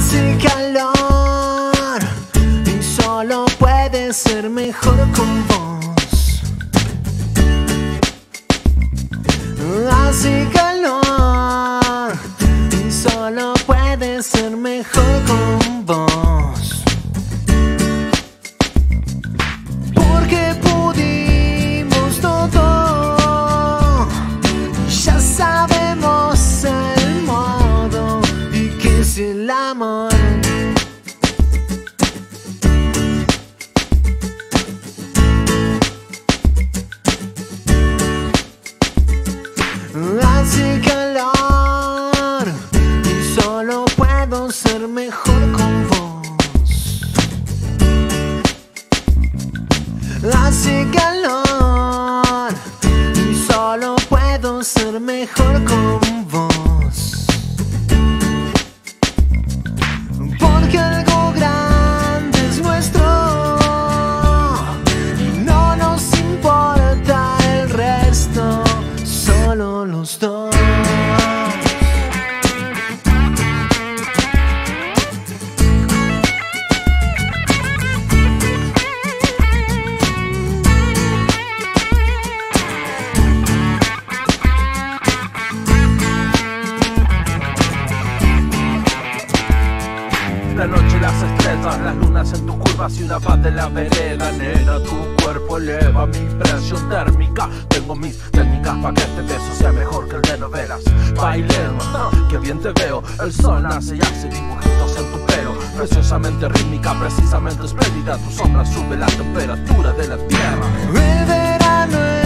Hace calor y solo puede ser mejor con vos. Hace calor y solo puede ser mejor con vos. Porque pudimos todo, ya sabemos el modo y que es el amor. Hace calor y solo puedo ser mejor con vos. Hace calor y solo puedo ser mejor con vos. Porque algo grande es nuestro, no nos importa el resto, solo los dos. La noche, las estrellas, las lunas en tus curvas y una paz de la vereda. Nena, tu cuerpo eleva mi presión térmica. Tengo mis técnicas para que este beso sea mejor que el de novelas. Bailemos, que bien te veo. El sol nace y hace dibujitos en tu pelo. Preciosamente rítmica, precisamente espléndida. Tu sombra sube la temperatura de la tierra. El verano